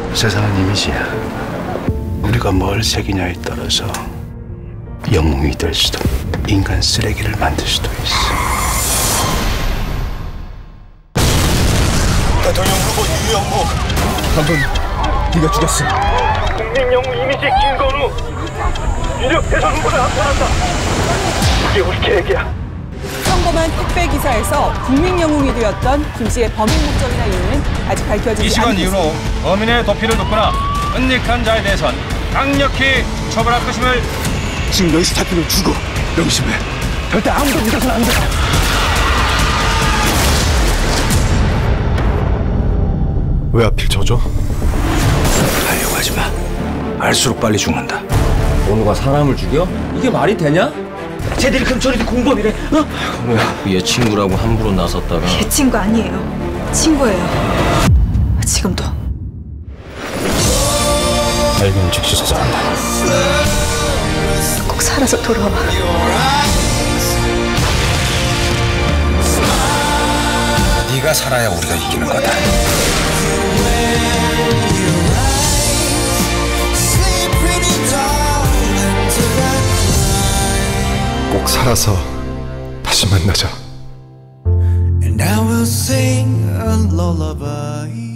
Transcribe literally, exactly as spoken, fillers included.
세상은 이미지야. 우리가 뭘 새기냐에 따라서 영웅이 될 수도, 인간 쓰레기를 만들 수도 있어. 대통령 후보 유영무. 방금 네가 죽였어. 국민 영웅 이미지 김건우. 윤석 대선 후보를 압권한다. 그게 우리 계획이야. 평범한 택배 기사에서 국민 영웅이 되었던 김 씨의 범행 목적이나 이유는 아직 밝혀지지 않고 있습니다. 이 시간 이후로 범인의 도피를 돕거나 은닉한 자에 대해선 강력히 처벌할 것임을. 지금 여기서 잡히면 죽어. 명심해. 절대 아무도 믿어서는 안 돼. 왜 하필 저죠? 하려고 하지 마. 알수록 빨리 죽는다. 원우가 사람을 죽여? 이게 말이 되냐? 쟤들이 그럼 저리도 공범이래. 어? 얘 친구라고 함부로 나섰다가. 제 친구 아니에요. 친구예요. 지금도. 알면 즉시 수사한다. 꼭 살아서 돌아와. 네가 살아야 우리가 이기는 거다. 꼭 살아서 다시 만나자. And I will sing a lullaby.